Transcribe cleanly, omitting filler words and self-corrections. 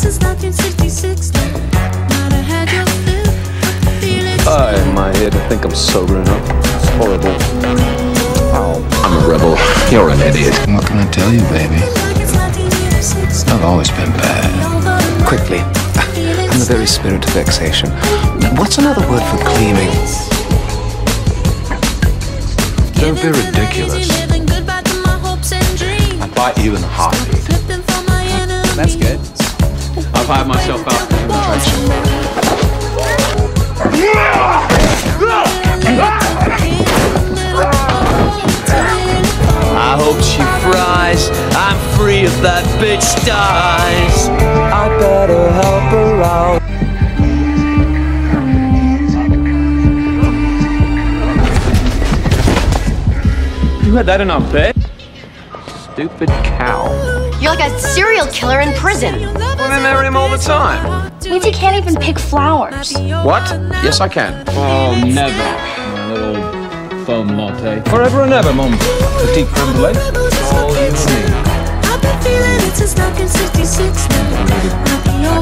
since 1966. Might have had your fill. Why am I here to think I'm sober enough? It's horrible. Oh, I'm a rebel. You're an idiot. What can I tell you, baby? I've always been bad. Quickly. I'm the very spirit of vexation. What's another word for gleaming? Don't be ridiculous. I'd bite you in a heartbeat. That's good. I've hired myself out for demonstration. I hope she fries. I'm free if that bitch dies. I better help her out. You had that in our bed? Stupid cow. You're like a serial killer in prison. Well, they marry him all the time. Means you can't even pick flowers. What? Yes, I can. Oh, never. My little foam latte. Forever and ever, mon petit creme brulee. I've been feeling it since 1966. Might be